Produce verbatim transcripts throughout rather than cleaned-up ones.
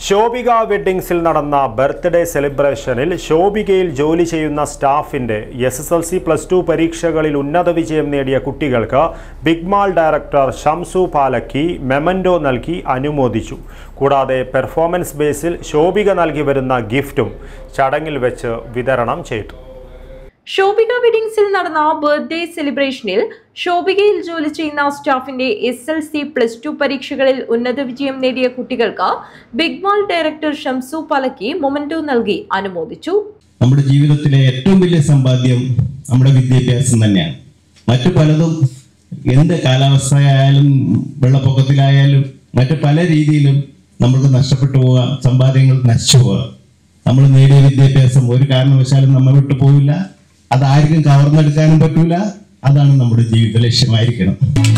ശോഭിക വെഡ്ഡിങ്സിൽ നടന്ന ബർത്ത്ഡേ സെലിബ്രേഷനിൽ ശോഭികയിൽ ജോലി ചെയ്യുന്ന സ്റ്റാഫിന്റെ S S L C plus two പരീക്ഷകളിൽ ഉന്നത വിജയം നേടിയ കുട്ടികൾക്ക് big mall director Shamsu Palakki memento നൽകി അനുമോദിച്ചു. കൂടാതെ പെർഫോമൻസ് ബേസിൽ ശോഭിക നൽകി വരുന്ന ഗിഫ്റ്റും ചടങ്ങിൽ വെച്ച് വിതരണം ചെയ്തു. ശോഭിക വെഡിങ്സിൽ നടന്ന ബർത്ത്ഡേ സെലിബ്രേഷനിൽ ശോഭികയിൽ ജോലി ചെയ്യുന്ന സ്റ്റാഫിന്റെ S L C plus two പരീക്ഷകളിൽ ഉന്നത വിജയം നേടിയ കുട്ടികൾക്ക് big mall director Shamsu Palakki memento നൽകി അനുമോദിച്ചു. നമ്മുടെ ജീവിതത്തിലെ ഏറ്റവും വലിയ സമ്പാദ്യം നമ്മുടെ വിദ്യാഭ്യാസം തന്നെയാണ്. മറ്റു പലതും എന്ത് കാലാവസ്ഥയായാലും വെള്ളപ്പൊക്കത്തിലായാലും മറ്റു പല രീതിയിലും നമുക്ക് നഷ്ടപ്പെട്ടു പോകാം, സമ്പാദ്യങ്ങൾ നശിച്ചു പോകാം. നമ്മൾ നേടിയ വിദ്യാഭ്യാസം ഒരു കാരണവശാലും നമ്മൾ വിട്ടു പോവില്ല. അതാർക്കും കവർന്നെടുക്കാനും പറ്റൂല. അതാണ് നമ്മുടെ ജീവിത ലക്ഷ്യമായിരിക്കണം.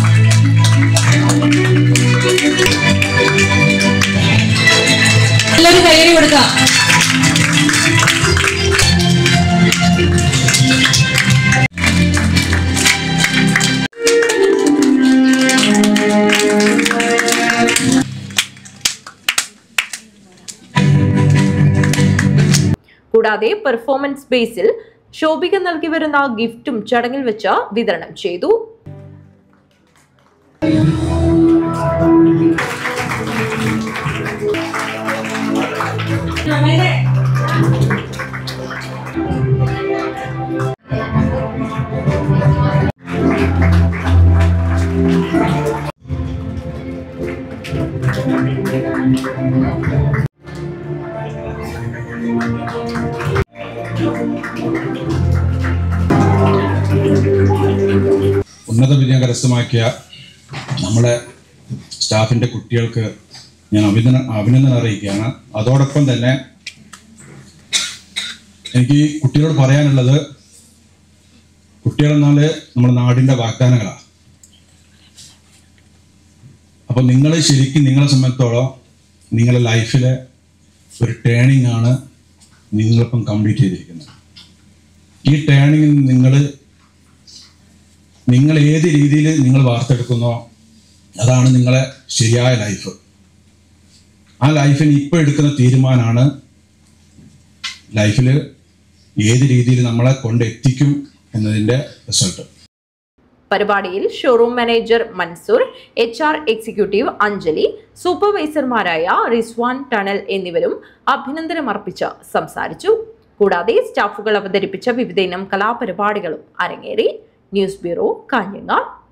കൂടാതെ പെർഫോമൻസ് ബേസിൽ ശോഭിക നൽകി വരുന്ന ഗിഫ്റ്റും ചടങ്ങിൽ വെച്ച് വിതരണം ചെയ്തു. ഉന്നത വിജയം കരസ്ഥമാക്കിയ നമ്മുടെ സ്റ്റാഫിൻ്റെ കുട്ടികൾക്ക് ഞാൻ അഭിനന്ദനം അഭിനന്ദനം അറിയിക്കുകയാണ്. അതോടൊപ്പം തന്നെ എനിക്ക് കുട്ടികളോട് പറയാനുള്ളത്, കുട്ടികളെന്നാൽ നമ്മുടെ നാടിൻ്റെ വാഗ്ദാനങ്ങളാണ്. അപ്പോൾ നിങ്ങൾ ശരിക്കും നിങ്ങളെ സംബന്ധിച്ചോളം നിങ്ങളുടെ ലൈഫിലെ ഒരു ടേണിംഗ് ആണ് നിങ്ങളിപ്പം കംപ്ലീറ്റ് ചെയ്തിരിക്കുന്നത്. ഈ ടേണിംഗ് നിങ്ങൾ നിങ്ങൾ ഏത് രീതിയിൽ നിങ്ങൾ വാർത്തെടുക്കുന്നോ അതാണ് നിങ്ങളെ ശരിയായ ലൈഫ്. ആ ലൈഫിന് ഇപ്പോൾ എടുക്കുന്ന തീരുമാനമാണ് ലൈഫിൽ ഏത് രീതിയിൽ നമ്മളെ കൊണ്ടെത്തിക്കും എന്നതിൻ്റെ റിസൾട്ട്. പരിപാടിയിൽ showroom manager Mansoor, H R executive Anjali, സൂപ്പർവൈസർമാരായ റിസ്വാൻ ടണൽ എന്നിവരും അഭിനന്ദനം അർപ്പിച്ച് സംസാരിച്ചു. കൂടാതെ സ്റ്റാഫുകൾ അവതരിപ്പിച്ച വിവിധ ഇനം കലാപരിപാടികളും അരങ്ങേറി. News bureau, Kanhangad.